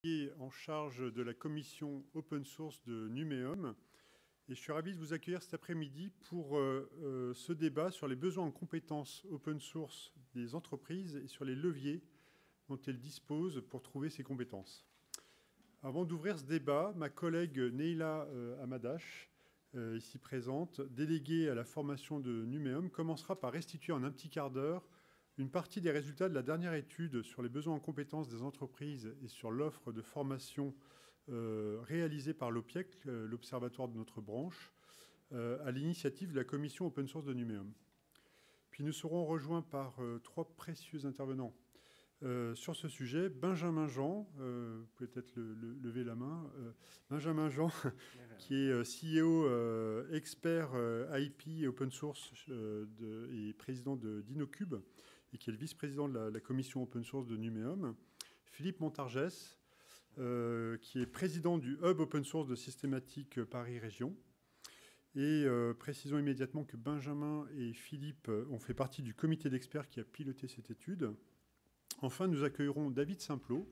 En charge de la commission open source de Numéum. Et je suis ravi de vous accueillir cet après-midi pour ce débat sur les besoins en compétences open source des entreprises et sur les leviers dont elles disposent pour trouver ces compétences. Avant d'ouvrir ce débat, ma collègue Neila Amadash, ici présente, déléguée à la formation de Numéum, commencera par restituer en un petit quart d'heure une partie des résultats de la dernière étude sur les besoins en compétences des entreprises et sur l'offre de formation réalisée par l'OPIEC, l'observatoire de notre branche, à l'initiative de la commission open source de Numéum. Puis nous serons rejoints par trois précieux intervenants sur ce sujet. Benjamin Jean, vous pouvez peut-être lever la main. Benjamin Jean, qui est CEO expert IP et open source et président d'InnoCube, et qui est le vice-président de la commission open source de Numéum. Philippe Montargès, qui est président du Hub open source de Systématique Paris Région. Et précisons immédiatement que Benjamin et Philippe ont fait partie du comité d'experts qui a piloté cette étude. Enfin, nous accueillerons David Simplot,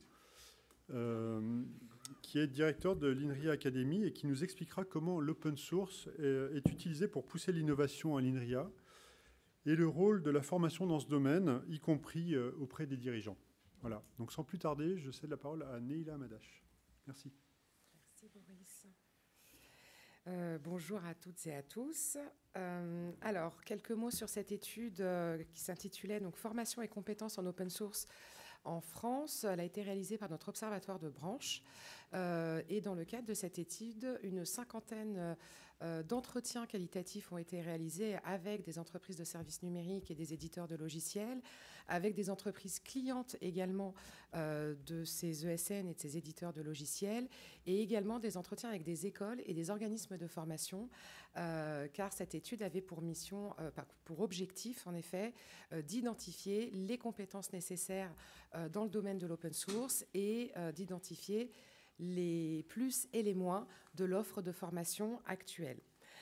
qui est directeur de l'INRIA Academy et qui nous expliquera comment l'open source est utilisé pour pousser l'innovation à l'INRIA et le rôle de la formation dans ce domaine, y compris auprès des dirigeants. Voilà. Donc, sans plus tarder, je cède la parole à Neila Amadash. Merci. Merci, Boris. Bonjour à toutes et à tous. Alors, quelques mots sur cette étude qui s'intitulait donc Formation et compétences en open source en France. Elle a été réalisée par notre observatoire de branche. Et dans le cadre de cette étude, une cinquantaine d'entretiens qualitatifs ont été réalisés avec des entreprises de services numériques et des éditeurs de logiciels, avec des entreprises clientes également de ces ESN et de ces éditeurs de logiciels, et également des entretiens avec des écoles et des organismes de formation, car cette étude avait pour mission, pour objectif en effet, d'identifier les compétences nécessaires dans le domaine de l'open source et d'identifier les plus et les moins de l'offre de formation actuelle.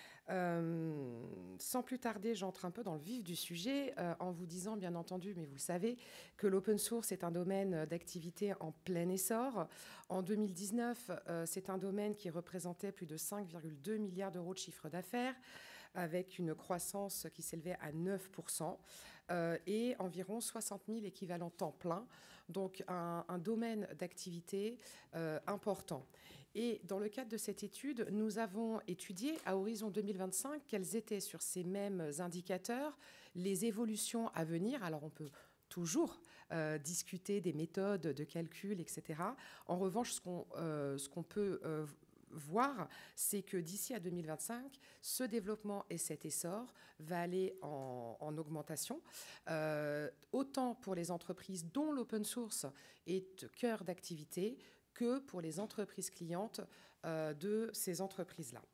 Sans plus tarder, j'entre un peu dans le vif du sujet en vous disant, bien entendu, mais vous le savez, que l'open source est un domaine d'activité en plein essor. En 2019, c'est un domaine qui représentait plus de 5,2 milliards d'euros de chiffre d'affaires, avec une croissance qui s'élevait à 9% et environ 60 000 équivalents temps plein, donc un domaine d'activité important. Et dans le cadre de cette étude, nous avons étudié à horizon 2025 quels étaient sur ces mêmes indicateurs les évolutions à venir. Alors on peut toujours discuter des méthodes de calcul, etc. En revanche, ce qu'on peut voir, c'est que d'ici à 2025, ce développement et cet essor va aller en augmentation, autant pour les entreprises dont l'open source est cœur d'activité que pour les entreprises clientes de ces entreprises-là.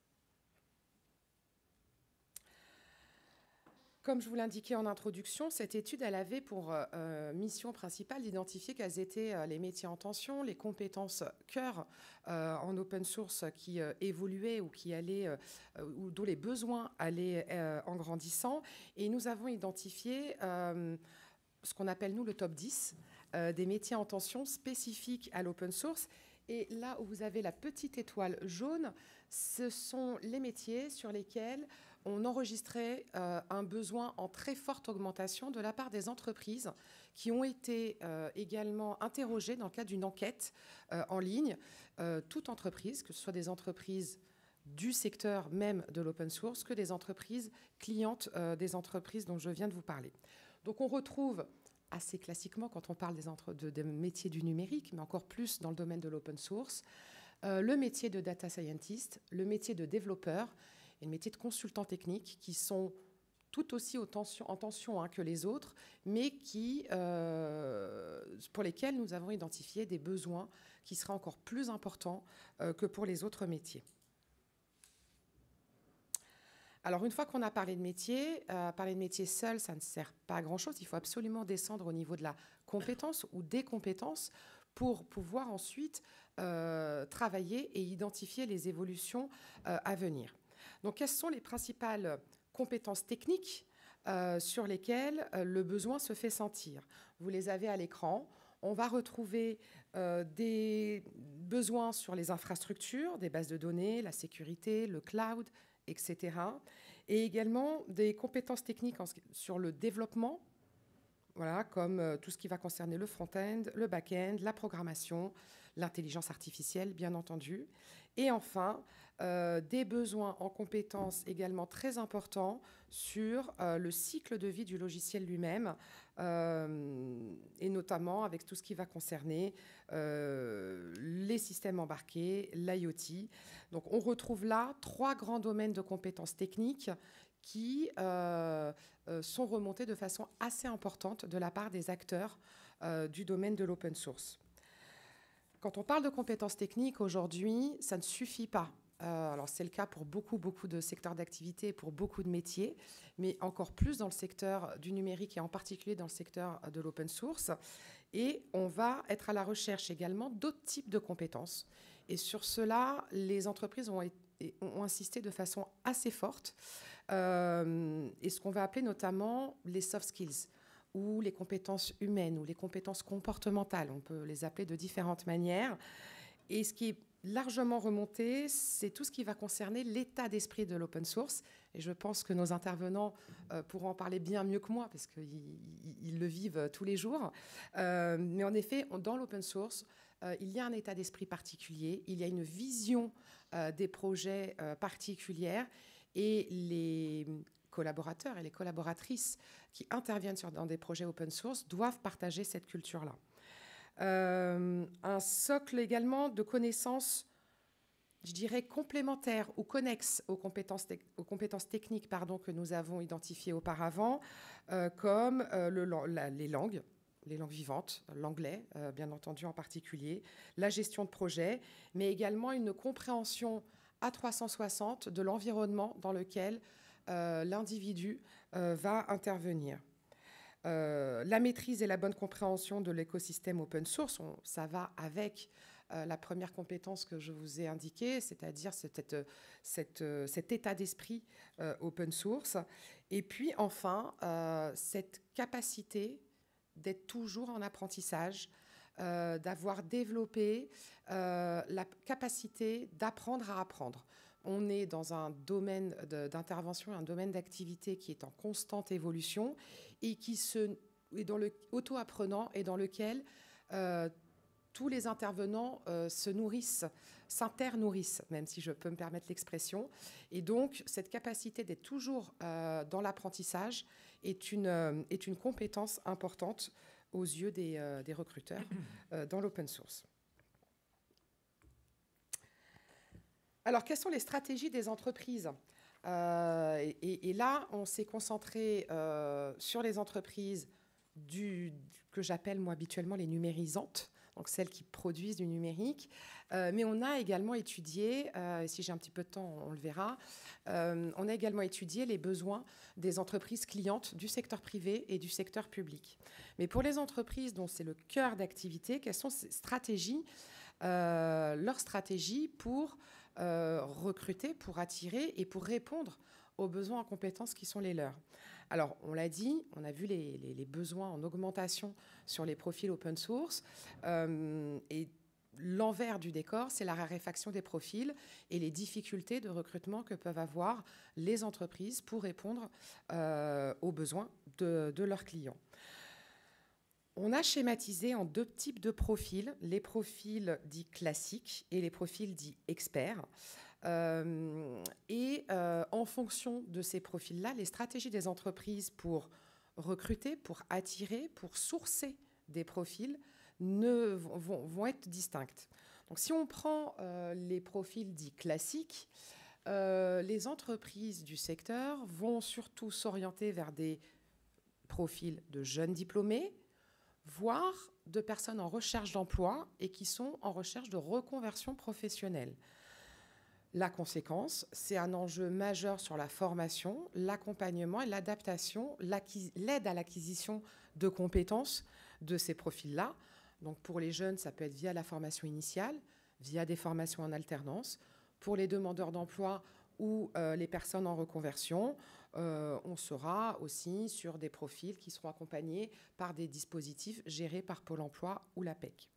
Comme je vous l'indiquais en introduction, cette étude, elle avait pour mission principale d'identifier quels étaient les métiers en tension, les compétences cœur en open source qui évoluaient ou qui allaient, ou dont les besoins allaient en grandissant. Et nous avons identifié ce qu'on appelle, nous, le top 10 des métiers en tension spécifiques à l'open source. Et là où vous avez la petite étoile jaune, ce sont les métiers sur lesquels on enregistrait un besoin en très forte augmentation de la part des entreprises qui ont été également interrogées dans le cadre d'une enquête en ligne. Toute entreprise, que ce soit des entreprises du secteur même de l'open source, que des entreprises clientes des entreprises dont je viens de vous parler. Donc on retrouve assez classiquement, quand on parle des métiers du numérique, mais encore plus dans le domaine de l'open source, le métier de data scientist, le métier de développeur et le métier de consultant technique, qui sont tout aussi en tension que les autres, mais pour lesquels nous avons identifié des besoins qui seraient encore plus importants que pour les autres métiers. Alors, une fois qu'on a parlé de métier seul, ça ne sert pas à grand-chose. Il faut absolument descendre au niveau de la compétence ou des compétences pour pouvoir ensuite travailler et identifier les évolutions à venir. Donc, quelles sont les principales compétences techniques sur lesquelles le besoin se fait sentir? Vous les avez à l'écran. On va retrouver des besoins sur les infrastructures, des bases de données, la sécurité, le cloud, etc. Et également des compétences techniques sur le développement, voilà, comme tout ce qui va concerner le front-end, le back-end, la programmation, l'intelligence artificielle, bien entendu. Et enfin, des besoins en compétences également très importants sur le cycle de vie du logiciel lui-même, et notamment avec tout ce qui va concerner les systèmes embarqués, l'IoT. Donc on retrouve là 3 grands domaines de compétences techniques qui sont remontés de façon assez importante de la part des acteurs du domaine de l'open source. Quand on parle de compétences techniques aujourd'hui, ça ne suffit pas. Alors c'est le cas pour beaucoup de secteurs d'activité, pour beaucoup de métiers, mais encore plus dans le secteur du numérique et en particulier dans le secteur de l'open source. Et on va être à la recherche également d'autres types de compétences. Et sur cela, les entreprises ont insisté de façon assez forte, et ce qu'on va appeler notamment les soft skills, ou les compétences humaines, ou les compétences comportementales. On peut les appeler de différentes manières. Et ce qui est largement remonté, c'est tout ce qui va concerner l'état d'esprit de l'open source. Et je pense que nos intervenants pourront en parler bien mieux que moi, parce qu'ils le vivent tous les jours. Mais en effet, dans l'open source, il y a un état d'esprit particulier, il y a une vision des projets particulière, et les collaborateurs et les collaboratrices qui interviennent dans des projets open source doivent partager cette culture-là. Un socle également de connaissances, je dirais, complémentaires ou connexes aux compétences techniques que nous avons identifiées auparavant, comme les langues vivantes, l'anglais, bien entendu en particulier, la gestion de projet, mais également une compréhension à 360 de l'environnement dans lequel l'individu va intervenir. La maîtrise et la bonne compréhension de l'écosystème open source, ça va avec la première compétence que je vous ai indiquée, c'est-à-dire cet état d'esprit open source. Et puis enfin, cette capacité d'être toujours en apprentissage, d'avoir développé la capacité d'apprendre à apprendre. On est dans un domaine d'intervention, un domaine d'activité qui est en constante évolution et qui est dans le auto-apprenant, et dans lequel tous les intervenants se nourrissent, s'inter-nourrissent, même si je peux me permettre l'expression. Et donc, cette capacité d'être toujours dans l'apprentissage est une compétence importante aux yeux des recruteurs dans l'open source. Alors, quelles sont les stratégies des entreprises ? Et là, on s'est concentré sur les entreprises que j'appelle moi habituellement les numérisantes, donc celles qui produisent du numérique. Mais on a également étudié, et si j'ai un petit peu de temps, on le verra, on a également étudié les besoins des entreprises clientes du secteur privé et du secteur public. Mais pour les entreprises dont c'est le cœur d'activité, quelles sont ces stratégies, leurs stratégies pour recruter, pour attirer et pour répondre aux besoins en compétences qui sont les leurs. Alors, on l'a dit, on a vu les besoins en augmentation sur les profils open source, et l'envers du décor, c'est la raréfaction des profils et les difficultés de recrutement que peuvent avoir les entreprises pour répondre aux besoins de leurs clients. On a schématisé en 2 types de profils, les profils dits classiques et les profils dits experts. En fonction de ces profils-là, les stratégies des entreprises pour recruter, pour attirer, pour sourcer des profils vont être distinctes. Donc, si on prend les profils dits classiques, les entreprises du secteur vont surtout s'orienter vers des profils de jeunes diplômés, voire de personnes en recherche d'emploi et qui sont en recherche de reconversion professionnelle. La conséquence, c'est un enjeu majeur sur la formation, l'accompagnement et l'adaptation, l'aide à l'acquisition de compétences de ces profils-là. Donc pour les jeunes, ça peut être via la formation initiale, via des formations en alternance. Pour les demandeurs d'emploi ou les personnes en reconversion, on sera aussi sur des profils qui seront accompagnés par des dispositifs gérés par Pôle emploi ou l'APEC.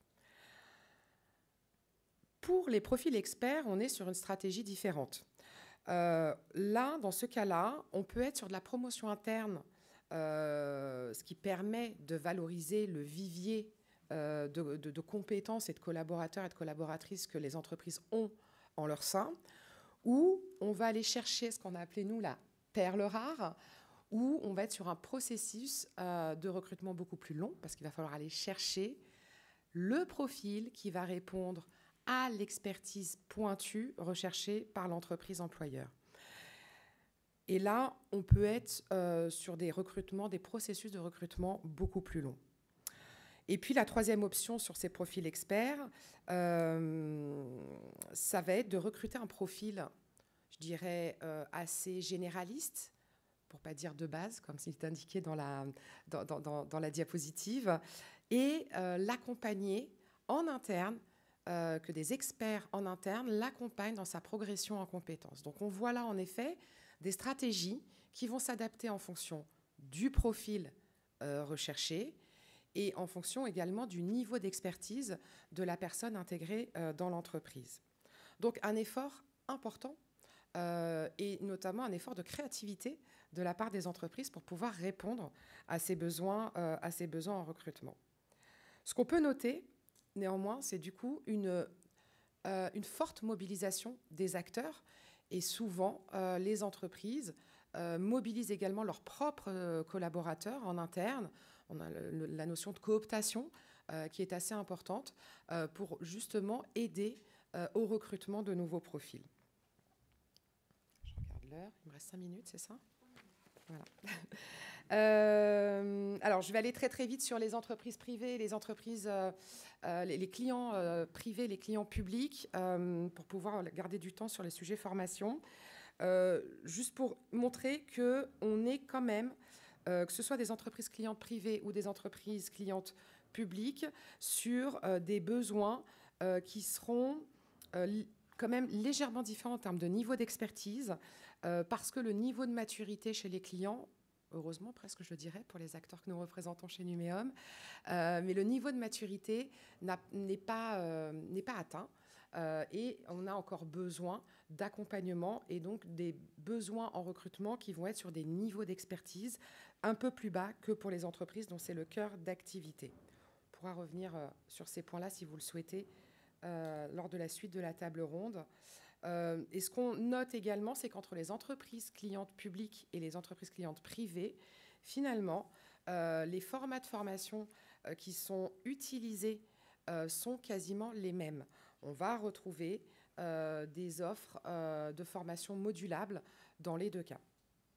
Pour les profils experts, on est sur une stratégie différente. Là, dans ce cas-là, on peut être sur de la promotion interne, ce qui permet de valoriser le vivier de compétences et de collaborateurs et de collaboratrices que les entreprises ont en leur sein, où on va aller chercher ce qu'on a appelé, nous, la perle rare, où on va être sur un processus de recrutement beaucoup plus long, parce qu'il va falloir aller chercher le profil qui va répondre à l'expertise pointue recherchée par l'entreprise employeur. Et là, on peut être sur des recrutements, des processus de recrutement beaucoup plus longs. Et puis la troisième option sur ces profils experts, ça va être de recruter un profil, je dirais, assez généraliste, pour ne pas dire de base, comme s'il est indiqué dans la diapositive, et l'accompagner en interne, que des experts en interne l'accompagnent dans sa progression en compétences. Donc on voit là en effet des stratégies qui vont s'adapter en fonction du profil recherché et en fonction également du niveau d'expertise de la personne intégrée dans l'entreprise. Donc un effort important et notamment un effort de créativité de la part des entreprises pour pouvoir répondre à ces besoins en recrutement. Ce qu'on peut noter, néanmoins, c'est du coup une forte mobilisation des acteurs et souvent les entreprises mobilisent également leurs propres collaborateurs en interne. On a la notion de cooptation qui est assez importante pour justement aider au recrutement de nouveaux profils. Je regarde l'heure, il me reste 5 minutes, c'est ça ? Voilà. Alors, je vais aller très très vite sur les entreprises privées, les entreprises, les clients privés, les clients publics, pour pouvoir garder du temps sur les sujets formation. Juste pour montrer qu'on est quand même, que ce soit des entreprises clientes privées ou des entreprises clientes publiques, sur des besoins qui seront quand même légèrement différents en termes de niveau d'expertise, parce que le niveau de maturité chez les clients, heureusement presque je le dirais pour les acteurs que nous représentons chez Numéum, mais le niveau de maturité n'est pas atteint et on a encore besoin d'accompagnement et donc des besoins en recrutement qui vont être sur des niveaux d'expertise un peu plus bas que pour les entreprises dont c'est le cœur d'activité. On pourra revenir sur ces points-là si vous le souhaitez lors de la suite de la table ronde. Et ce qu'on note également, c'est qu'entre les entreprises clientes publiques et les entreprises clientes privées, finalement, les formats de formation qui sont utilisés sont quasiment les mêmes. On va retrouver des offres de formation modulables dans les deux cas.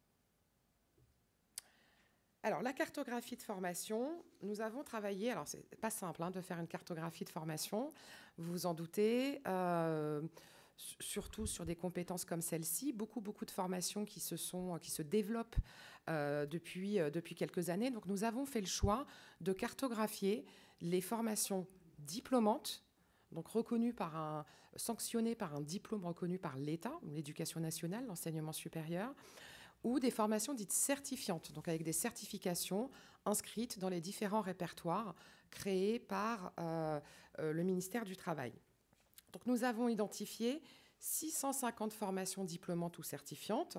Alors, la cartographie de formation, nous avons travaillé, alors c'est pas simple de faire une cartographie de formation, vous vous en doutez, surtout sur des compétences comme celle-ci, beaucoup de formations qui se développent depuis quelques années. Donc nous avons fait le choix de cartographier les formations diplômantes, donc sanctionnées par un diplôme reconnu par l'État, l'éducation nationale, l'enseignement supérieur, ou des formations dites certifiantes, donc avec des certifications inscrites dans les différents répertoires créés par le ministère du Travail. Donc nous avons identifié 650 formations diplômantes ou certifiantes,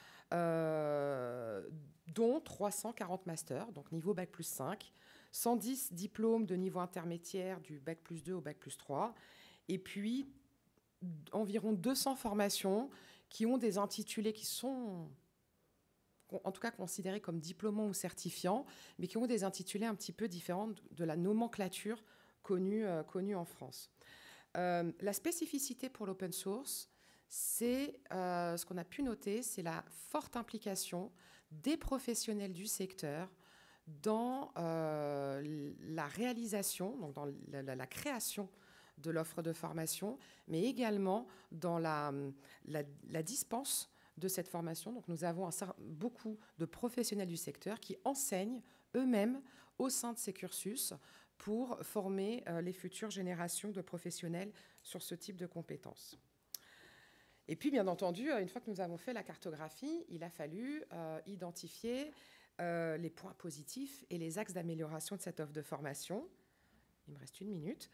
dont 340 masters, donc niveau Bac+5, 110 diplômes de niveau intermédiaire du Bac+2 au Bac+3, et puis environ 200 formations qui ont des intitulés qui sont en tout cas considérés comme diplômants ou certifiants, mais qui ont des intitulés un petit peu différents de la nomenclature connue en France. La spécificité pour l'open source, c'est ce qu'on a pu noter, c'est la forte implication des professionnels du secteur dans la réalisation, donc dans la création de l'offre de formation, mais également dans la dispense de cette formation. Donc nous avons beaucoup de professionnels du secteur qui enseignent eux-mêmes au sein de ces cursus pour former les futures générations de professionnels sur ce type de compétences. Et puis, bien entendu, une fois que nous avons fait la cartographie, il a fallu identifier les points positifs et les axes d'amélioration de cette offre de formation. Il me reste 1 minute.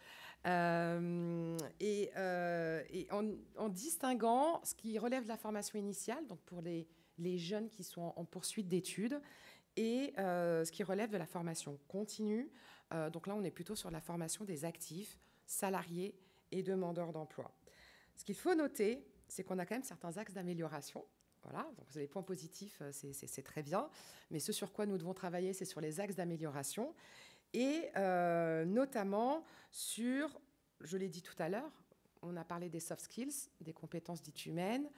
Et en distinguant ce qui relève de la formation initiale, donc pour les jeunes qui sont en poursuite d'études, et ce qui relève de la formation continue. Donc là, on est plutôt sur la formation des actifs, salariés et demandeurs d'emploi. Ce qu'il faut noter, c'est qu'on a quand même certains axes d'amélioration. Voilà, donc les points positifs, c'est très bien. Mais ce sur quoi nous devons travailler, c'est sur les axes d'amélioration. Et notamment sur, je l'ai dit tout à l'heure, on a parlé des soft skills, des compétences dites humaines.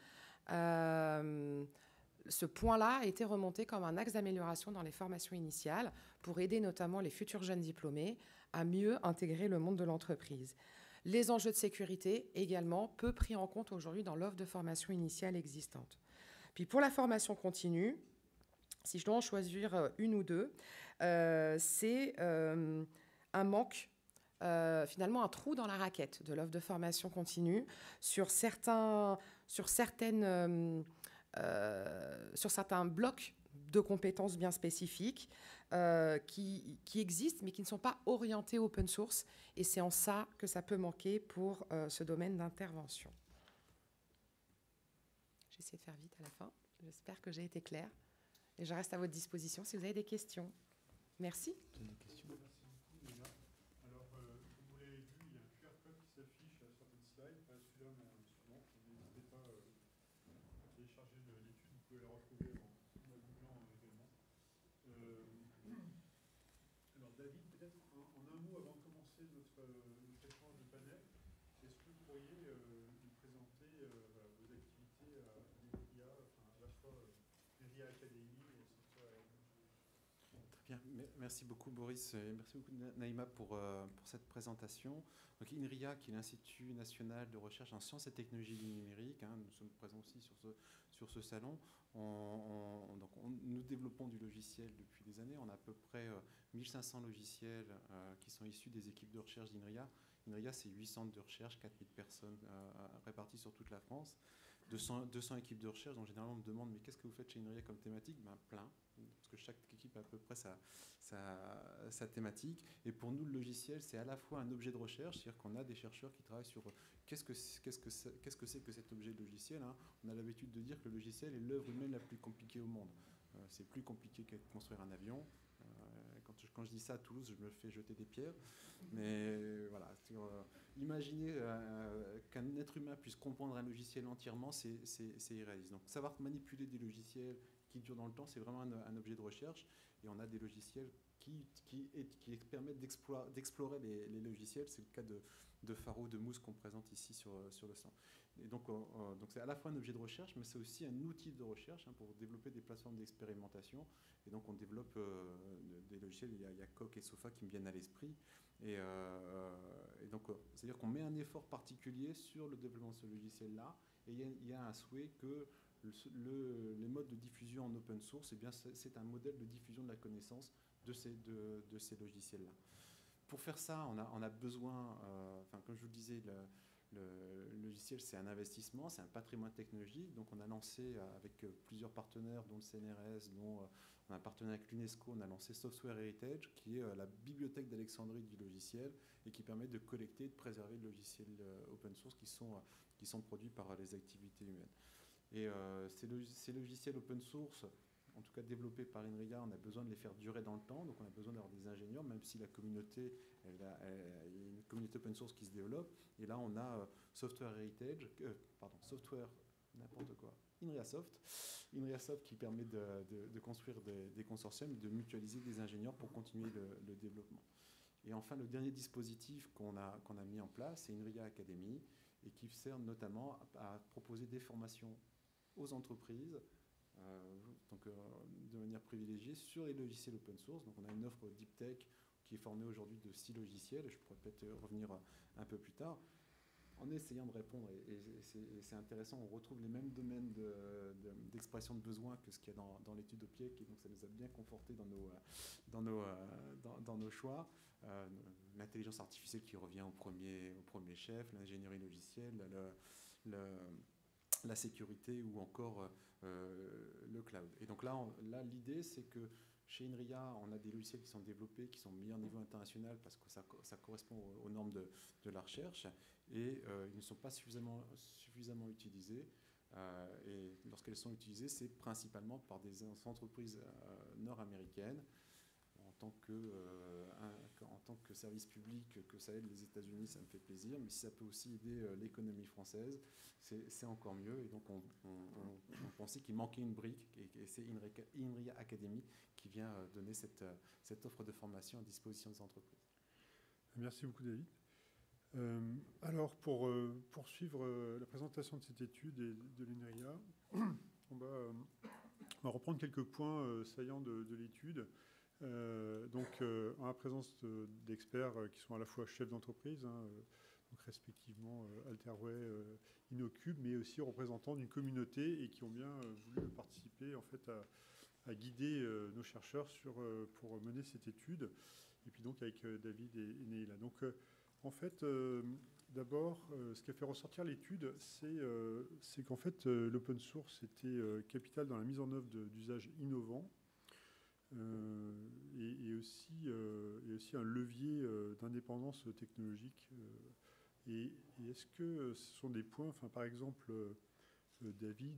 Ce point-là a été remonté comme un axe d'amélioration dans les formations initiales pour aider notamment les futurs jeunes diplômés à mieux intégrer le monde de l'entreprise. Les enjeux de sécurité également, peu pris en compte aujourd'hui dans l'offre de formation initiale existante. Puis pour la formation continue, si je dois en choisir une ou deux, c'est un manque, finalement un trou dans la raquette de l'offre de formation continue sur certains blocs de compétences bien spécifiques qui existent, mais qui ne sont pas orientés open source. Et c'est en ça que ça peut manquer pour ce domaine d'intervention. J'ai essayé de faire vite à la fin. J'espère que j'ai été claire. Et je reste à votre disposition si vous avez des questions. Merci. Merci beaucoup, Léna. Alors, comme vous l'avez vu, il y a un QR code qui s'affiche sur certaines slides. Celui-là, non, n'hésitez pas à télécharger l'étude. Vous pouvez la retrouver en la googlant également. Alors, David, peut-être en un mot avant de commencer notre échange de panel, est-ce que vous pourriez nous présenter vos activités à l'INRIA, à la fois l'INRIA Academy et Software? Très bien, merci beaucoup Boris et merci beaucoup Naïma pour cette présentation. Donc INRIA, qui est l'Institut national de recherche en sciences et technologies du numérique, nous sommes présents aussi sur ce salon. Nous développons du logiciel depuis des années. On a à peu près 1500 logiciels qui sont issus des équipes de recherche d'INRIA. INRIA, c'est 8 centres de recherche, 4000 personnes réparties sur toute la France. 200 équipes de recherche, donc généralement on me demande mais qu'est-ce que vous faites chez INRIA comme thématique? Plein, parce que chaque équipe a à peu près sa thématique. Et pour nous, le logiciel, c'est à la fois un objet de recherche, c'est-à-dire qu'on a des chercheurs qui travaillent sur qu'est-ce que c'est que cet objet de logiciel. On a l'habitude de dire que le logiciel est l'œuvre humaine la plus compliquée au monde. C'est plus compliqué que de construire un avion. Quand je dis ça à Toulouse, je me fais jeter des pierres. Mais voilà, imaginez qu'un être humain puisse comprendre un logiciel entièrement, c'est irréaliste. Donc savoir manipuler des logiciels qui durent dans le temps, c'est vraiment un objet de recherche. Et on a des logiciels qui permettent d'explorer les logiciels. C'est le cas de Faro, de Mousse qu'on présente ici sur le stand. Et donc c'est à la fois un objet de recherche, mais c'est aussi un outil de recherche pour développer des plateformes d'expérimentation. Et donc on développe des logiciels, il y a Coq et Sofa qui me viennent à l'esprit. Et donc c'est-à-dire qu'on met un effort particulier sur le développement de ce logiciel-là. Et il y a un souhait que les modes de diffusion en open source, c'est un modèle de diffusion de la connaissance de ces logiciels-là. Pour faire ça, on a besoin, comme je vous le disais, le logiciel, c'est un investissement, c'est un patrimoine technologique. Donc, on a lancé avec plusieurs partenaires, dont le CNRS, dont on a un partenaire avec l'UNESCO, on a lancé Software Heritage, qui est la bibliothèque d'Alexandrie du logiciel et qui permet de collecter et de préserver le logiciel open source qui sont produits par les activités humaines. Et ces logiciels open source, en tout cas développés par INRIA, on a besoin de les faire durer dans le temps, donc on a besoin d'avoir des ingénieurs, même si la communauté, il y a une communauté open source qui se développe. Et là, on a Software Heritage, INRIA Soft qui permet de construire des consortiums, de mutualiser des ingénieurs pour continuer le développement. Et enfin, le dernier dispositif qu'on a mis en place, c'est INRIA Academy, et qui sert notamment à proposer des formations aux entreprises, de manière privilégiée sur les logiciels open source. Donc on a une offre Deep Tech qui est formée aujourd'hui de 6 logiciels, et je pourrais peut-être revenir un peu plus tard, en essayant de répondre, et c'est intéressant, on retrouve les mêmes domaines d'expression de besoin que ce qu'il y a dans l'étude OPIEC, et donc ça nous a bien conforté dans nos choix. L'intelligence artificielle qui revient au premier chef, l'ingénierie logicielle, la sécurité ou encore le cloud. Et donc là, l'idée, c'est que chez INRIA, on a des logiciels qui sont développés, qui sont mis au niveau international parce que ça correspond aux normes de la recherche, et ils ne sont pas suffisamment utilisés. Et lorsqu'elles sont utilisées, c'est principalement par des entreprises nord-américaines. En tant que service public, que ça aide les États-Unis, ça me fait plaisir. Mais si ça peut aussi aider l'économie française, c'est encore mieux. Et donc, on pensait qu'il manquait une brique. Et c'est INRIA Academy qui vient donner cette offre de formation à disposition des entreprises. Merci beaucoup, David. Alors, pour poursuivre la présentation de cette étude et de l'INRIA, on va reprendre quelques points saillants de l'étude. Donc, en la présence d'experts qui sont à la fois chefs d'entreprise, donc respectivement Alterway, Innocube, mais aussi représentants d'une communauté et qui ont bien voulu participer en fait à guider nos chercheurs pour mener cette étude. Et puis donc avec David et Neila. Donc en fait, d'abord, ce qui a fait ressortir l'étude, c'est qu'en fait l'open source était capital dans la mise en œuvre d'usages innovants. Et aussi un levier d'indépendance technologique. Et est-ce que ce sont des points, par exemple, David,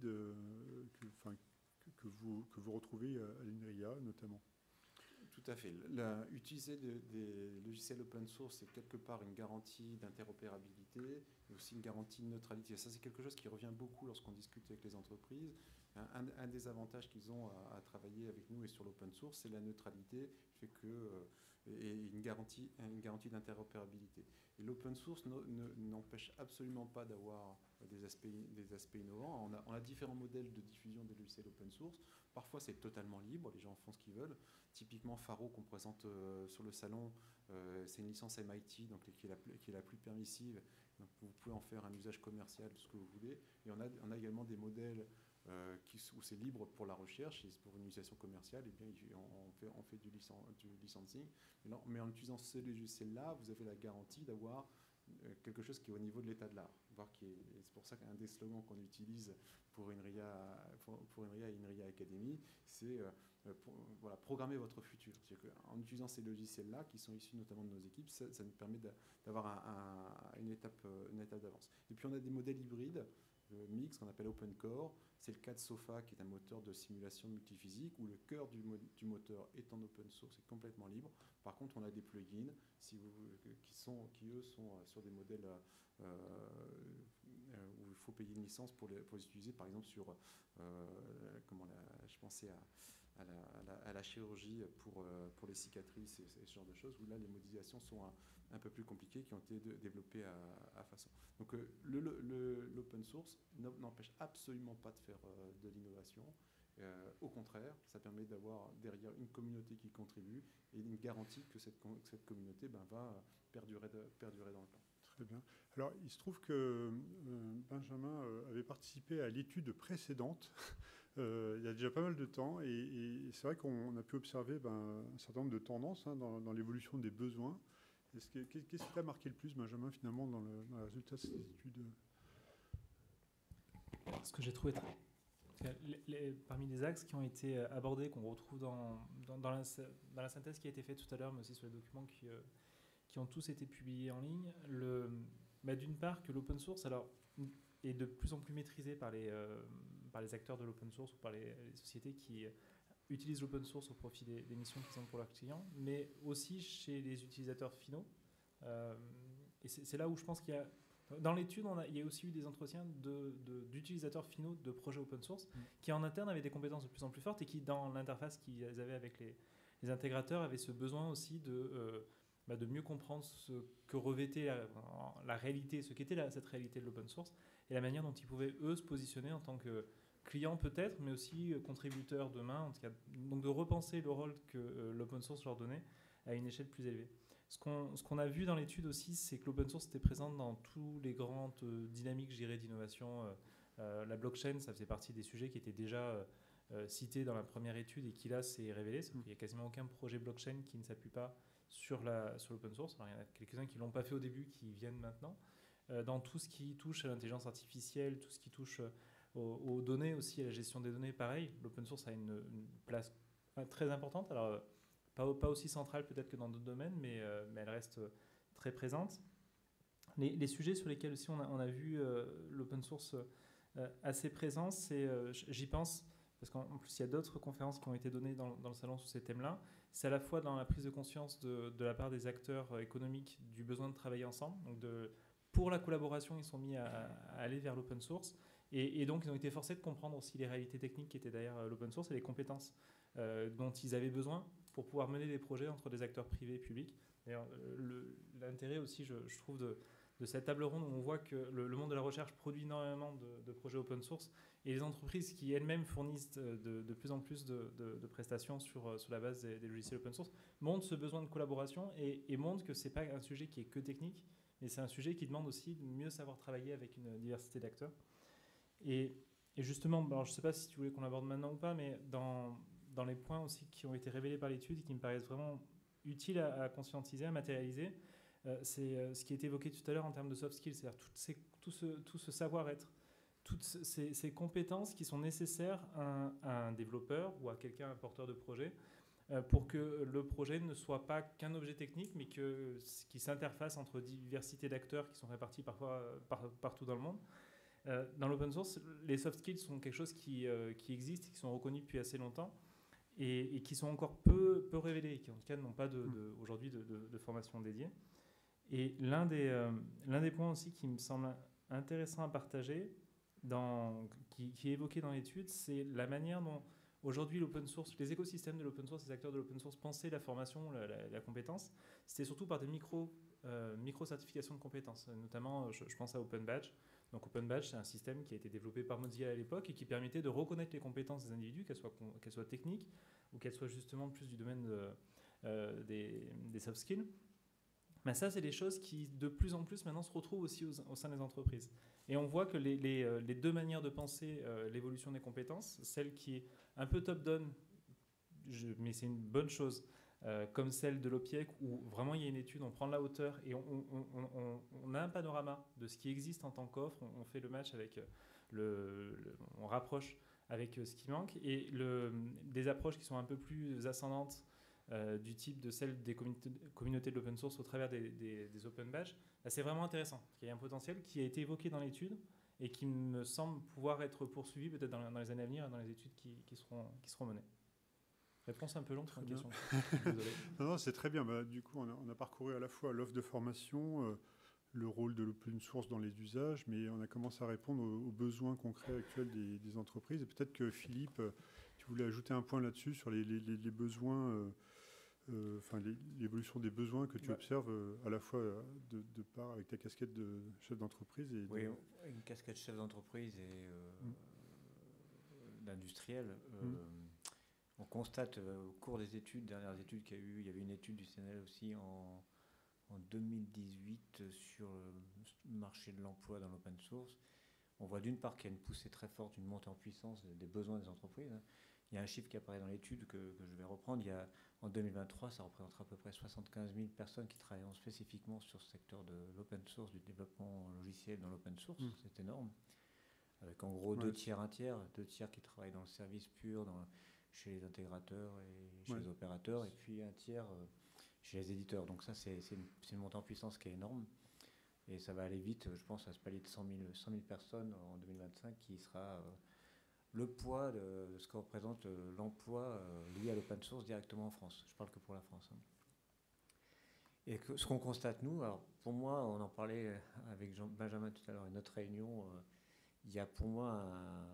que vous retrouvez à l'INRIA notamment? Tout à fait. Utiliser des logiciels open source, c'est quelque part une garantie d'interopérabilité et aussi une garantie de neutralité. Ça, c'est quelque chose qui revient beaucoup lorsqu'on discute avec les entreprises. Un des avantages qu'ils ont à travailler avec nous et sur l'open source, c'est la neutralité, fait que, et une garantie d'interopérabilité. Et l'open source n'empêche absolument pas d'avoir des aspects innovants. On a différents modèles de diffusion des logiciels open source. Parfois, c'est totalement libre, les gens font ce qu'ils veulent. Typiquement, Faro, qu'on présente sur le salon, c'est une licence MIT, donc, qui est la plus permissive. Donc, vous pouvez en faire un usage commercial de ce que vous voulez. Et on a également des modèles où c'est libre pour la recherche et pour une utilisation commerciale, et bien on fait du licensing. Mais en utilisant ce logiciel-là, vous avez la garantie d'avoir quelque chose qui est au niveau de l'état de l'art. C'est pour ça qu'un des slogans qu'on utilise pour INRIA et INRIA Academy, c'est programmer votre futur. En utilisant ces logiciels-là, qui sont issus notamment de nos équipes, ça nous permet d'avoir une étape d'avance. Et puis on a des modèles hybrides, mix qu'on appelle Open Core. C'est le cas de SOFA, qui est un moteur de simulation multiphysique, où le cœur du moteur est en open source et complètement libre. Par contre, on a des plugins qui eux sont sur des modèles où il faut payer une licence pour les utiliser, par exemple sur je pensais à la chirurgie pour les cicatrices et ce genre de choses, où là les modélisations sont un peu plus compliquées, qui ont été développées à façon. Donc l'open source n'empêche absolument pas de faire de l'innovation. Au contraire, ça permet d'avoir derrière une communauté qui contribue et une garantie que cette communauté va perdurer dans le temps. Très bien. Alors, il se trouve que Benjamin avait participé à l'étude précédente il y a déjà pas mal de temps, et c'est vrai qu'on a pu observer un certain nombre de tendances dans l'évolution des besoins. Qu'est-ce qui t'a marqué le plus, Benjamin, finalement, dans le résultat de cette étude? Ce que j'ai trouvé parmi les axes qui ont été abordés, qu'on retrouve dans la synthèse qui a été faite tout à l'heure, mais aussi sur les documents qui ont tous été publiés en ligne, d'une part que l'open source est de plus en plus maîtrisé par les acteurs de l'open source ou par les sociétés qui utilisent l'open source au profit des missions qu'ils ont pour leurs clients, mais aussi chez les utilisateurs finaux. Et c'est là où je pense qu'il y a... Dans l'étude, il y a aussi eu des entretiens d'utilisateurs finaux de projets open source qui en interne avaient des compétences de plus en plus fortes et qui, dans l'interface qu'ils avaient avec les intégrateurs, avaient ce besoin aussi de mieux comprendre ce que revêtait la réalité, ce qu'était cette réalité de l'open source et la manière dont ils pouvaient, eux, se positionner en tant que clients peut-être, mais aussi contributeurs demain, en tout cas, donc de repenser le rôle que l'open source leur donnait à une échelle plus élevée. Ce qu'on a vu dans l'étude aussi, c'est que l'open source était présente dans tous les grandes dynamiques, je dirais, d'innovation. La blockchain, ça faisait partie des sujets qui étaient déjà cités dans la première étude et qui là s'est révélé. Il n'y a quasiment aucun projet blockchain qui ne s'appuie pas sur l'open source. Alors, il y en a quelques-uns qui ne l'ont pas fait au début, qui viennent maintenant. Dans tout ce qui touche à l'intelligence artificielle, tout ce qui touche aux données aussi, à la gestion des données, pareil. L'open source a une place très importante. Alors, pas aussi centrale peut-être que dans d'autres domaines, mais elle reste très présente. Les sujets sur lesquels aussi on a vu l'open source assez présent, j'y pense, parce qu'en plus il y a d'autres conférences qui ont été données dans le salon sur ces thèmes-là. C'est à la fois dans la prise de conscience de la part des acteurs économiques du besoin de travailler ensemble. Donc pour la collaboration, ils sont mis à aller vers l'open source. Et donc, ils ont été forcés de comprendre aussi les réalités techniques qui étaient derrière l'open source et les compétences dont ils avaient besoin pour pouvoir mener des projets entre des acteurs privés et publics. D'ailleurs, l'intérêt aussi, je trouve, de cette table ronde où on voit que le monde de la recherche produit énormément de projets open source et les entreprises qui elles-mêmes fournissent de plus en plus de prestations sur la base des logiciels open source montrent ce besoin de collaboration et montrent que ce n'est pas un sujet qui est que technique, mais c'est un sujet qui demande aussi de mieux savoir travailler avec une diversité d'acteurs. Et justement, alors je ne sais pas si tu voulais qu'on l'aborde maintenant ou pas, mais dans les points aussi qui ont été révélés par l'étude et qui me paraissent vraiment utiles à conscientiser, à matérialiser, c'est ce qui a été évoqué tout à l'heure en termes de soft skills, c'est-à-dire tout ce savoir-être, toutes ces compétences qui sont nécessaires à un développeur ou à quelqu'un, un porteur de projet, pour que le projet ne soit pas qu'un objet technique, mais qui s'interface entre diversité d'acteurs qui sont répartis parfois partout dans le monde. Dans l'open source, les soft skills sont quelque chose qui existe, qui sont reconnus depuis assez longtemps et qui sont encore peu révélés, qui en tout cas n'ont pas aujourd'hui de formation dédiée. Et l'un des points aussi qui me semble intéressant à partager, qui est évoqué dans l'étude, c'est la manière dont aujourd'hui l'open source, les écosystèmes de l'open source, les acteurs de l'open source pensaient la formation, la compétence. C'était surtout par des micro-certifications de compétences. Notamment, je pense à Open Badge. Donc Open Badge, c'est un système qui a été développé par Mozilla à l'époque et qui permettait de reconnaître les compétences des individus, qu'elles soient techniques ou qu'elles soient justement plus du domaine des soft skills. Mais ça, c'est des choses qui, de plus en plus, maintenant, se retrouvent aussi au sein des entreprises. Et on voit que les deux manières de penser l'évolution des compétences, celle qui est un peu top-down, mais c'est une bonne chose, comme celle de l'OPIEC, où vraiment il y a une étude, on prend de la hauteur et on a un panorama de ce qui existe en tant qu'offre, on fait le match avec on rapproche avec ce qui manque, et des approches qui sont un peu plus ascendantes, du type de celle des communautés de l'open source au travers des open badges, c'est vraiment intéressant. Il y a un potentiel qui a été évoqué dans l'étude et qui me semble pouvoir être poursuivi peut-être dans les années à venir, dans les études qui seront menées. Réponse un peu longue sur une question. Désolé. Non, c'est très bien. Du coup, on a parcouru à la fois l'offre de formation, le rôle de l'open source dans les usages, mais on a commencé à répondre aux besoins concrets actuels des entreprises. Et peut-être que Philippe, tu voulais ajouter un point là-dessus sur les besoins, l'évolution des besoins que tu observes à la fois de part avec ta casquette de chef d'entreprise. Oui, une casquette chef d'entreprise et d'industriel. On constate au cours des dernières études qu'il y a eu, il y avait une étude du CNL aussi en 2018 sur le marché de l'emploi dans l'open source. On voit d'une part qu'il y a une poussée très forte, une montée en puissance des besoins des entreprises. Il y a un chiffre qui apparaît dans l'étude que je vais reprendre. En 2023, ça représentera à peu près 75 000 personnes qui travailleront spécifiquement sur ce secteur de l'open source, du développement logiciel dans l'open source. C'est énorme. Avec en gros deux tiers qui travaillent dans le service pur, chez les intégrateurs et chez les opérateurs, et puis un tiers chez les éditeurs. Donc ça, c'est une montée en puissance qui est énorme. Et ça va aller vite, je pense, à ce palier de 100 000 personnes en 2025, qui sera le poids de ce que représente l'emploi lié à l'open source directement en France. Je parle que pour la France. Et ce qu'on constate, nous, alors pour moi, on en parlait avec Benjamin tout à l'heure, une autre réunion, il y a pour moi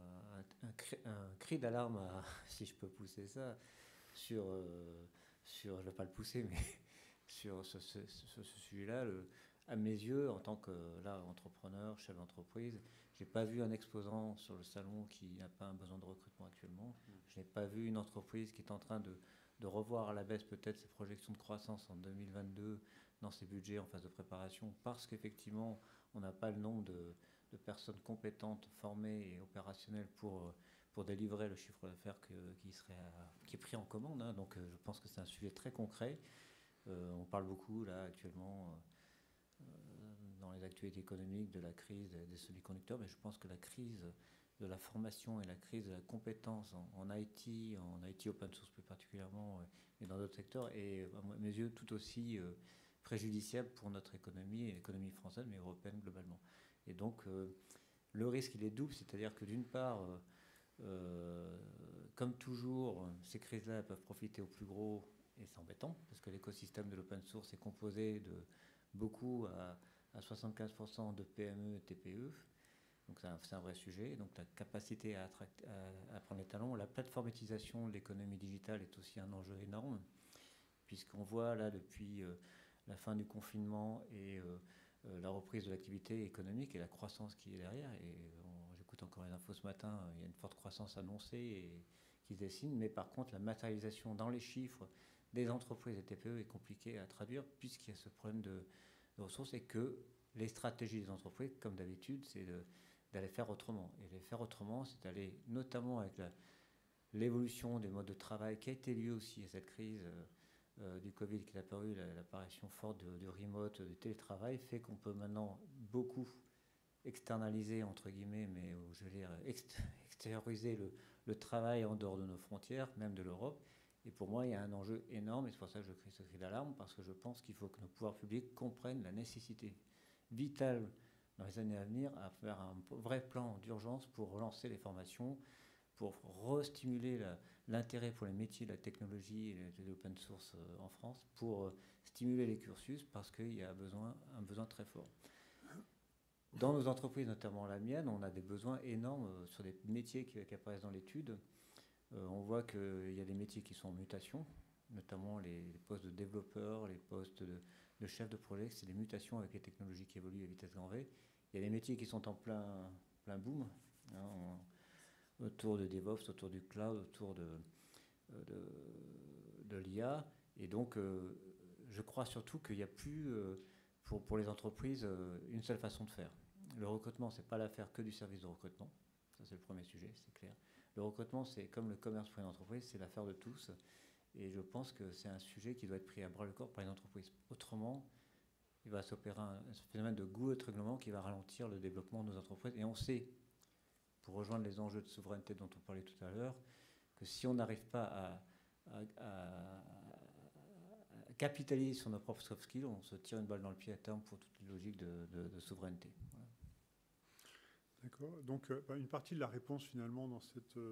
un cri d'alarme, si je peux pousser ça, sur je ne vais pas le pousser, mais sur ce sujet-là. À mes yeux, en tant que entrepreneur, chef d'entreprise, je n'ai pas vu un exposant sur le salon qui n'a pas un besoin de recrutement actuellement. Je n'ai pas vu une entreprise qui est en train de revoir à la baisse peut-être ses projections de croissance en 2022 dans ses budgets en phase de préparation, parce qu'effectivement, on n'a pas le nombre de personnes compétentes, formées et opérationnelles pour délivrer le chiffre d'affaires qui est pris en commande. Donc je pense que c'est un sujet très concret. On parle beaucoup là actuellement dans les actualités économiques de la crise des semi-conducteurs, mais je pense que la crise la formation et la crise de la compétence en IT open source plus particulièrement, et dans d'autres secteurs, est à mes yeux tout aussi préjudiciable pour notre économie, et l'économie française, mais européenne globalement. Et donc, le risque, il est double, c'est-à-dire que d'une part, comme toujours, ces crises-là peuvent profiter aux plus gros, et c'est embêtant, parce que l'écosystème de l'open source est composé de beaucoup à 75% de PME et TPE. Donc c'est un vrai sujet. Donc la capacité à prendre les talents, la plateformatisation de l'économie digitale est aussi un enjeu énorme, puisqu'on voit là depuis la fin du confinement et la reprise de l'activité économique et la croissance qui est derrière. Et j'écoute encore les infos ce matin, il y a une forte croissance annoncée et qui se dessine, mais par contre la matérialisation dans les chiffres des entreprises et TPE est compliquée à traduire, puisqu'il y a ce problème de ressources, et que les stratégies des entreprises, comme d'habitude, c'est d'aller faire autrement. Et les faire autrement, c'est d'aller, notamment avec l'évolution des modes de travail qui a été liée aussi à cette crise du Covid qui est apparue, l'apparition forte du remote, du télétravail, fait qu'on peut maintenant beaucoup externaliser, entre guillemets, mais je veux dire extérioriser le travail en dehors de nos frontières, même de l'Europe. Et pour moi, il y a un enjeu énorme, et c'est pour ça que je crie ce cri d'alarme, parce que je pense qu'il faut que nos pouvoirs publics comprennent la nécessité vitale dans les années à venir à faire un vrai plan d'urgence pour relancer les formations, pour restimuler l'intérêt pour les métiers de la technologie et de l'open source en France, pour stimuler les cursus, parce qu'il y a un besoin très fort. Dans nos entreprises, notamment la mienne, on a des besoins énormes sur des métiers qui apparaissent dans l'étude. On voit qu'il y a des métiers qui sont en mutation, notamment les postes de développeurs, les postes de chefs de projet. C'est des mutations avec les technologies qui évoluent à vitesse grand V. Il y a des métiers qui sont en plein boom, autour de DevOps, autour du cloud, autour de l'IA. Et donc, je crois surtout qu'il n'y a plus, pour les entreprises, une seule façon de faire. Le recrutement, ce n'est pas l'affaire que du service de recrutement. Ça, c'est le premier sujet, c'est clair. Le recrutement, c'est comme le commerce pour une entreprise, c'est l'affaire de tous. Et je pense que c'est un sujet qui doit être pris à bras-le-corps par les entreprises. Autrement, il va s'opérer un phénomène de goût étranglement qui va ralentir le développement de nos entreprises. Et on sait, pour rejoindre les enjeux de souveraineté dont on parlait tout à l'heure, que si on n'arrive pas à capitaliser sur nos propres soft skills, on se tire une balle dans le pied à terme pour toute les logiques de souveraineté. Voilà. D'accord. Donc, une partie de la réponse, finalement, dans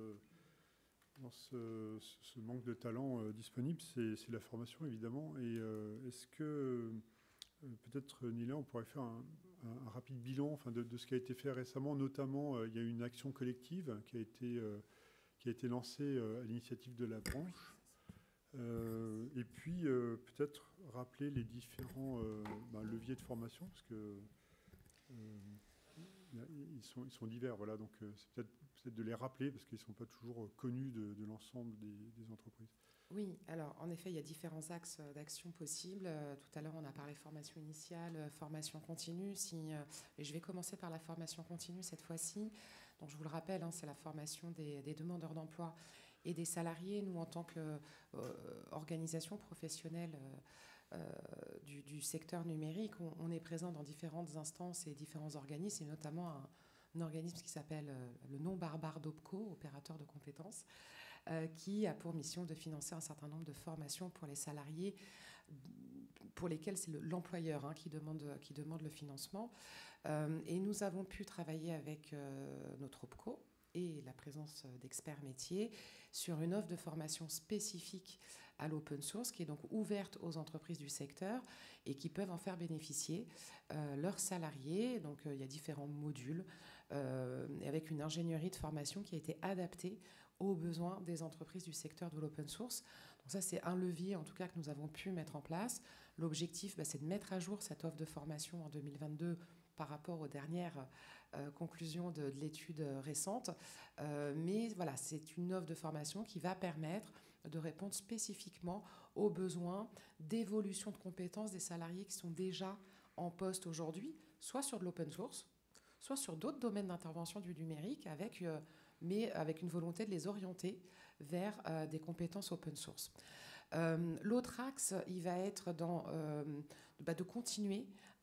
ce manque de talent disponible, c'est la formation, évidemment. Et est-ce que, peut-être, Nila, on pourrait faire un rapide bilan de ce qui a été fait récemment. Notamment, il y a eu une action collective qui a été lancée à l'initiative de la branche. Et puis, peut-être rappeler les différents leviers de formation, parce que ils sont divers. Voilà, donc c'est peut-être de les rappeler, parce qu'ils ne sont pas toujours connus de l'ensemble des entreprises. Oui, alors en effet, il y a différents axes d'action possibles. Tout à l'heure, on a parlé formation initiale, formation continue. Et je vais commencer par la formation continue cette fois-ci. Donc je vous le rappelle, c'est la formation des demandeurs d'emploi et des salariés. Nous, en tant qu'organisation professionnelle du secteur numérique, on est présent dans différentes instances et différents organismes, et notamment un organisme qui s'appelle le non-barbare d'OPCO, opérateur de compétences, qui a pour mission de financer un certain nombre de formations pour les salariés, pour lesquels c'est l'employeur qui demande le financement. Et nous avons pu travailler avec notre OPCO et la présence d'experts métiers sur une offre de formation spécifique à l'open source, qui est donc ouverte aux entreprises du secteur et qui peuvent en faire bénéficier leurs salariés. Donc il y a différents modules avec une ingénierie de formation qui a été adaptée aux besoins des entreprises du secteur de l'open source. Donc ça, c'est un levier, en tout cas, que nous avons pu mettre en place. L'objectif, c'est de mettre à jour cette offre de formation en 2022 par rapport aux dernières conclusions de l'étude récente. Mais voilà, c'est une offre de formation qui va permettre de répondre spécifiquement aux besoins d'évolution de compétences des salariés qui sont déjà en poste aujourd'hui, soit sur de l'open source, soit sur d'autres domaines d'intervention du numérique, mais avec une volonté de les orienter vers des compétences open source. L'autre axe, il va être de continuer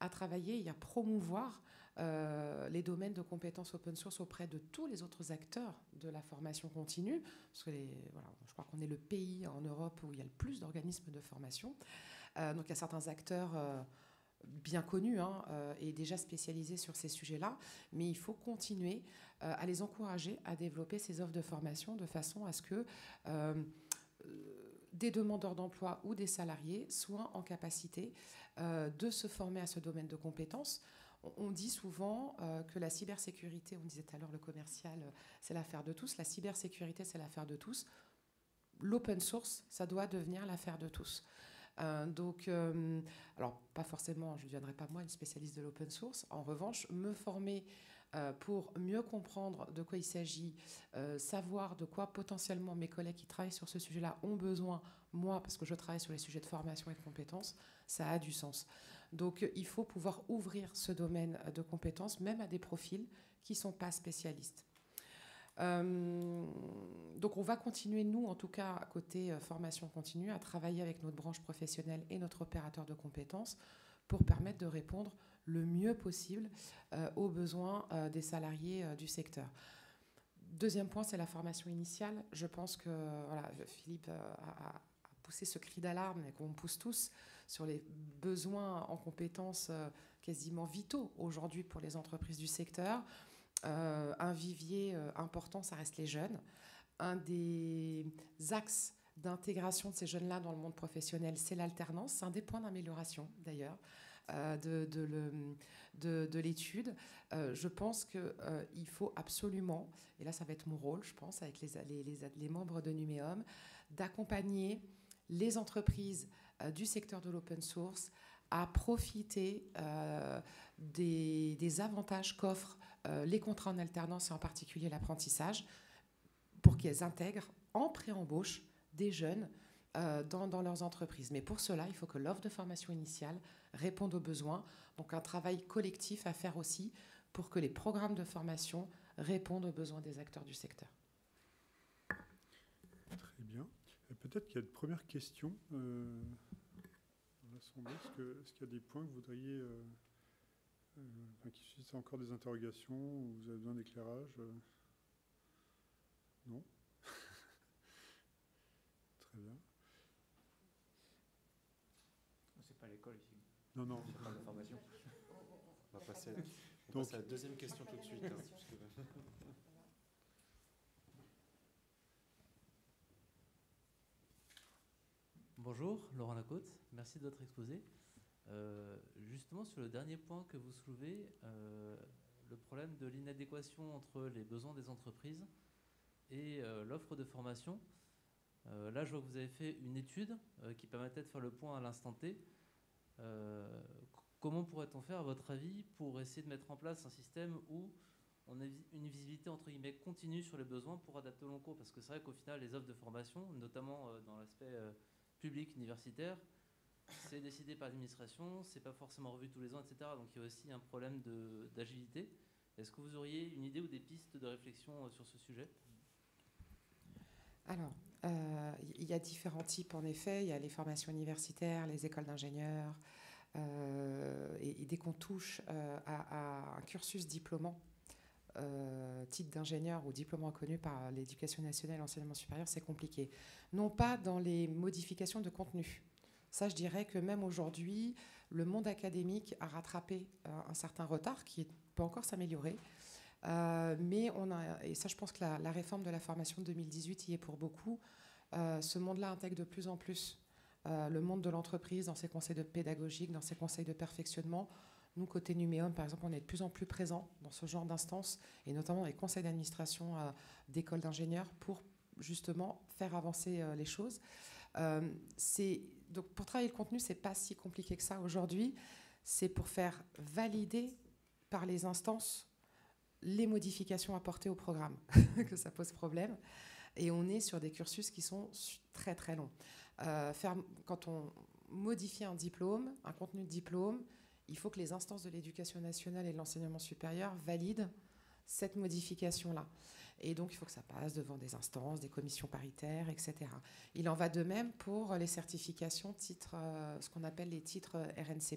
à travailler et à promouvoir les domaines de compétences open source auprès de tous les autres acteurs de la formation continue, parce que je crois qu'on est le pays en Europe où il y a le plus d'organismes de formation. Donc il y a certains acteurs bien connus et déjà spécialisés sur ces sujets-là, mais il faut continuer à les encourager à développer ces offres de formation de façon à ce que des demandeurs d'emploi ou des salariés soient en capacité de se former à ce domaine de compétences. On dit souvent que la cybersécurité, on disait tout à l'heure le commercial, c'est l'affaire de tous, la cybersécurité, c'est l'affaire de tous. L'open source, ça doit devenir l'affaire de tous. Alors pas forcément, je ne deviendrai pas moi une spécialiste de l'open source. En revanche, me former pour mieux comprendre de quoi il s'agit, savoir de quoi potentiellement mes collègues qui travaillent sur ce sujet-là ont besoin, moi, parce que je travaille sur les sujets de formation et de compétences, ça a du sens. Donc il faut pouvoir ouvrir ce domaine de compétences, même à des profils qui ne sont pas spécialistes. Donc on va continuer, nous, en tout cas, à côté formation continue, à travailler avec notre branche professionnelle et notre opérateur de compétences pour permettre de répondre le mieux possible aux besoins des salariés du secteur. Deuxième point, c'est la formation initiale. Je pense que Philippe a poussé ce cri d'alarme et qu'on pousse tous sur les besoins en compétences quasiment vitaux aujourd'hui pour les entreprises du secteur. Un vivier important, ça reste les jeunes. Un des axes d'intégration de ces jeunes-là dans le monde professionnel, c'est l'alternance. C'est un des points d'amélioration, d'ailleurs, de l'étude. Je pense qu'il faut absolument, et là ça va être mon rôle, je pense, avec les membres de Numéum, d'accompagner les entreprises du secteur de l'open source à profiter des avantages qu'offrent les contrats en alternance et en particulier l'apprentissage pour qu'elles intègrent en pré-embauche des jeunes dans leurs entreprises. Mais pour cela, il faut que l'offre de formation initiale réponde aux besoins. Donc un travail collectif à faire aussi pour que les programmes de formation répondent aux besoins des acteurs du secteur. Très bien. Peut-être qu'il y a de premières questions. Est-ce qu'il y a des points que vous voudriez... qui suscitent encore des interrogations, ou vous avez besoin d'éclairage? Non. Très bien. C'est pas l'école ici. Non, non. C'est pas la formation. On va passer à la deuxième question tout de suite. Bonjour, Laurent Lacôte, merci de votre exposé. Justement, sur le dernier point que vous soulevez, le problème de l'inadéquation entre les besoins des entreprises et l'offre de formation. Là, je vois que vous avez fait une étude qui permettait de faire le point à l'instant T. Comment pourrait-on faire, à votre avis, pour essayer de mettre en place un système où on a une visibilité, entre guillemets, continue sur les besoins pour adapter au long cours? Parce que c'est vrai qu'au final, les offres de formation, notamment dans l'aspect public universitaire, c'est décidé par l'administration, c'est pas forcément revu tous les ans, etc. Donc il y a aussi un problème d'agilité. Est-ce que vous auriez une idée ou des pistes de réflexion sur ce sujet? Alors, il y a différents types, en effet. Il y a les formations universitaires, les écoles d'ingénieurs. Et dès qu'on touche à un cursus diplômant, titre d'ingénieur ou diplôme reconnu par l'éducation nationale et l'enseignement supérieur, c'est compliqué. Non pas dans les modifications de contenu. Ça, je dirais que même aujourd'hui, le monde académique a rattrapé un certain retard qui peut encore s'améliorer. Mais et ça, je pense que la réforme de la formation de 2018 y est pour beaucoup. Ce monde-là intègre de plus en plus le monde de l'entreprise dans ses conseils de pédagogique, dans ses conseils de perfectionnement. Nous, côté Numéum, par exemple, on est de plus en plus présents dans ce genre d'instances, et notamment dans les conseils d'administration d'écoles d'ingénieurs, pour justement faire avancer les choses. Donc, pour travailler le contenu, ce n'est pas si compliqué que ça aujourd'hui. C'est pour faire valider par les instances les modifications apportées au programme que ça pose problème. Et on est sur des cursus qui sont très, très longs. Quand on modifie un diplôme, un contenu de diplôme, il faut que les instances de l'éducation nationale et de l'enseignement supérieur valident cette modification-là. Et donc, il faut que ça passe devant des instances, des commissions paritaires, etc. Il en va de même pour les certifications ce qu'on appelle les titres RNCP,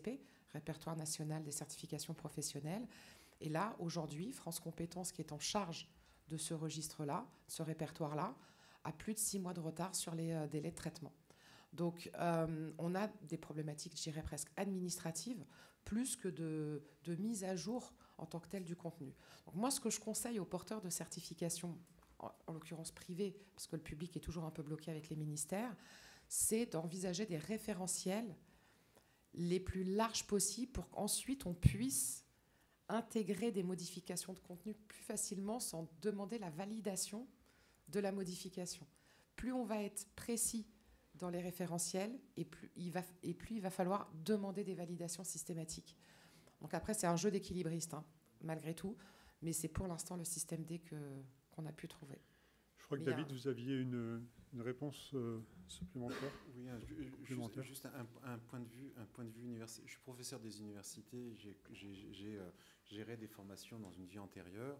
répertoire national des certifications professionnelles. Et là, aujourd'hui, France Compétences, qui est en charge de ce registre-là, ce répertoire-là, a plus de 6 mois de retard sur les délais de traitement. Donc, on a des problématiques, je dirais presque administratives, plus que de mise à jour en tant que telle du contenu. Donc, moi, ce que je conseille aux porteurs de certification, en l'occurrence privés, parce que le public est toujours un peu bloqué avec les ministères, c'est d'envisager des référentiels les plus larges possibles pour qu'ensuite on puisse intégrer des modifications de contenu plus facilement sans demander la validation de la modification. Plus on va être précis dans les référentiels et plus il va falloir demander des validations systématiques. Donc après, c'est un jeu d'équilibriste, hein, malgré tout, mais c'est pour l'instant le système D qu'on a pu trouver. Je crois que David, vous aviez une réponse supplémentaire. Oui, juste un point de vue universitaire. Je suis professeur des universités, j'ai géré des formations dans une vie antérieure.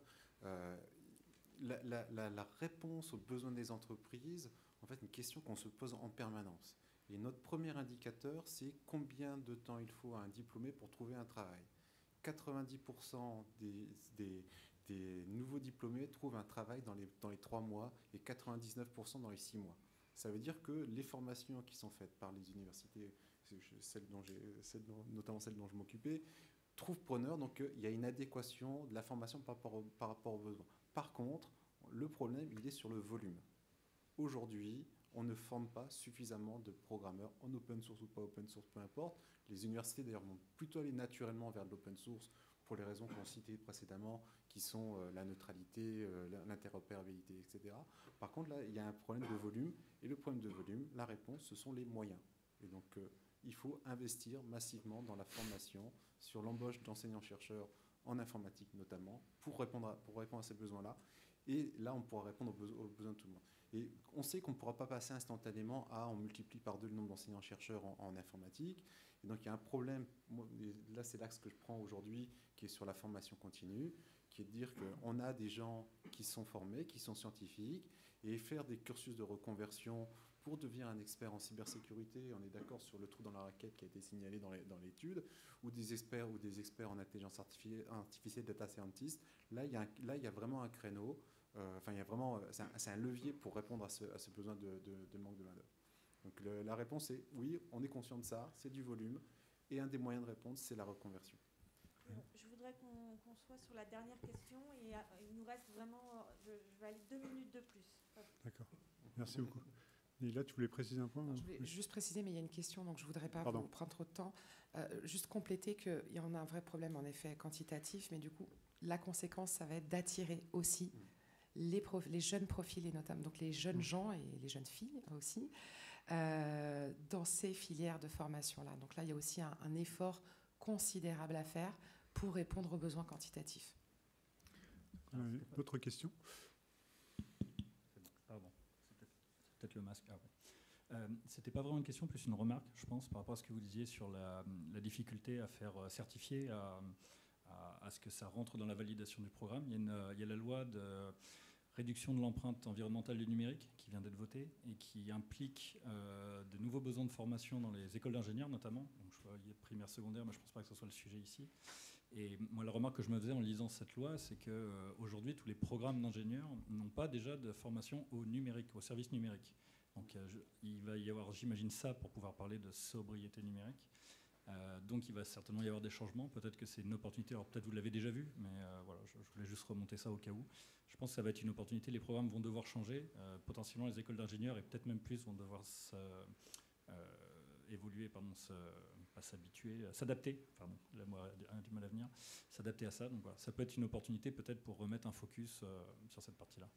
La réponse aux besoins des entreprises, en fait, une question qu'on se pose en permanence. Et notre premier indicateur, c'est combien de temps il faut à un diplômé pour trouver un travail. 90% des nouveaux diplômés trouvent un travail dans les 3 mois et 99% dans les 6 mois. Ça veut dire que les formations qui sont faites par les universités, notamment celles dont je m'occupais, trouvent preneur. Donc il y a une adéquation de la formation par rapport aux besoins. Par contre, le problème, il est sur le volume. Aujourd'hui, on ne forme pas suffisamment de programmeurs en open source ou pas open source, peu importe. Les universités, d'ailleurs, vont plutôt aller naturellement vers de l'open source pour les raisons qu'on citait précédemment, qui sont la neutralité, l'interopérabilité, etc. Par contre, là, il y a un problème de volume. Et le problème de volume, la réponse, ce sont les moyens. Et donc, il faut investir massivement dans la formation, sur l'embauche d'enseignants-chercheurs en informatique notamment, pour répondre à ces besoins-là. Et là, on pourra répondre aux besoins de tout le monde. Et on sait qu'on ne pourra pas passer instantanément à on multiplie par 2 le nombre d'enseignants-chercheurs en informatique. Et donc, il y a un problème, là, c'est l'axe que je prends aujourd'hui, qui est sur la formation continue, qui est de dire qu'on a des gens qui sont formés, qui sont scientifiques, et faire des cursus de reconversion pour devenir un expert en cybersécurité. On est d'accord sur le trou dans la raquette qui a été signalé dans l'étude, ou des experts en intelligence artificielle, data scientist. Là, il y a vraiment un créneau. C'est un levier pour répondre à ce besoin de manque de main-d'œuvre. Donc la réponse est oui, on est conscient de ça, c'est du volume, et un des moyens de réponse, c'est la reconversion. Je voudrais qu'on soit sur la dernière question, et il nous reste vraiment, je vais aller 2 minutes de plus. D'accord, merci beaucoup. Et là, tu voulais préciser un point? Je voulais juste préciser, mais il y a une question, donc je ne voudrais pas vous prendre trop de temps. Juste compléter qu'il y en a un vrai problème, en effet, quantitatif, mais du coup, la conséquence, ça va être d'attirer aussi les jeunes profils, et notamment donc les jeunes gens et les jeunes filles aussi, dans ces filières de formation-là. Donc là, il y a aussi un effort considérable à faire pour répondre aux besoins quantitatifs. D'autres questions? Pardon, c'est peut-être le masque. C'était pas vraiment une question, plus une remarque, je pense, par rapport à ce que vous disiez sur la difficulté à faire certifier, à ce que ça rentre dans la validation du programme. Il y a la loi de réduction de l'empreinte environnementale du numérique qui vient d'être votée et qui implique de nouveaux besoins de formation dans les écoles d'ingénieurs notamment. Donc je vois, il y a primaire, secondaire, mais je ne pense pas que ce soit le sujet ici. Et moi, la remarque que je me faisais en lisant cette loi, c'est qu'aujourd'hui, tous les programmes d'ingénieurs n'ont pas déjà de formation au numérique, au service numérique. Donc il va y avoir, j'imagine, ça pour pouvoir parler de sobriété numérique. Donc il va certainement y avoir des changements. Peut-être que c'est une opportunité. Alors peut-être vous l'avez déjà vu, mais voilà, je voulais juste remonter ça au cas où. Je pense que ça va être une opportunité. Les programmes vont devoir changer. Potentiellement, les écoles d'ingénieurs et peut-être même plus vont devoir évoluer, pas s'habituer, s'adapter. Pardon, le mot a du mal à venir. S'adapter à ça. Donc voilà, ça peut être une opportunité peut-être pour remettre un focus sur cette partie-là.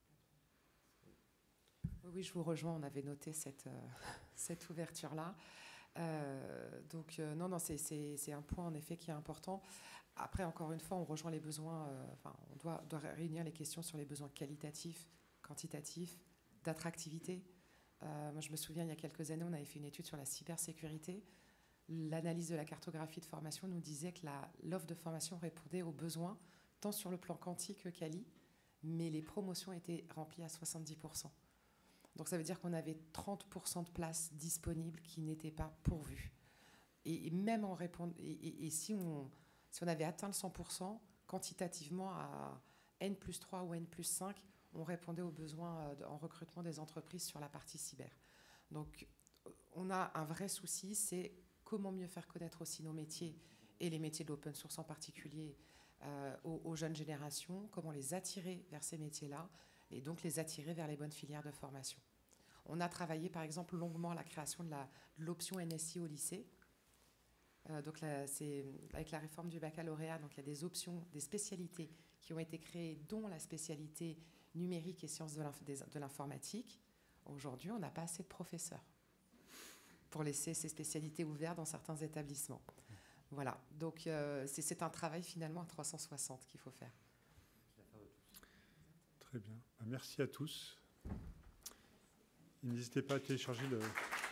Oui, je vous rejoins. On avait noté cette ouverture-là. Non, c'est un point en effet qui est important. Après, encore une fois, on rejoint les besoins, on doit réunir les questions sur les besoins qualitatifs, quantitatifs, d'attractivité. Moi, je me souviens, il y a quelques années, on avait fait une étude sur la cybersécurité. L'analyse de la cartographie de formation nous disait que l'offre de formation répondait aux besoins, tant sur le plan quanti que quali, mais les promotions étaient remplies à 70%. Donc ça veut dire qu'on avait 30% de places disponibles qui n'étaient pas pourvues. Et même en répondant, et si on avait atteint le 100%, quantitativement à N+3 ou N+5, on répondait aux besoins en recrutement des entreprises sur la partie cyber. Donc, on a un vrai souci, c'est comment mieux faire connaître aussi nos métiers et les métiers de l'open source en particulier aux jeunes générations, comment les attirer vers ces métiers-là et donc les attirer vers les bonnes filières de formation. On a travaillé par exemple longuement à la création de l'option NSI au lycée. Donc c'est avec la réforme du baccalauréat, donc il y a des options, des spécialités qui ont été créées, dont la spécialité numérique et sciences de l'informatique. Aujourd'hui, on n'a pas assez de professeurs pour laisser ces spécialités ouvertes dans certains établissements. Voilà, donc c'est un travail finalement à 360 qu'il faut faire. Très bien, merci à tous. N'hésitez pas à télécharger le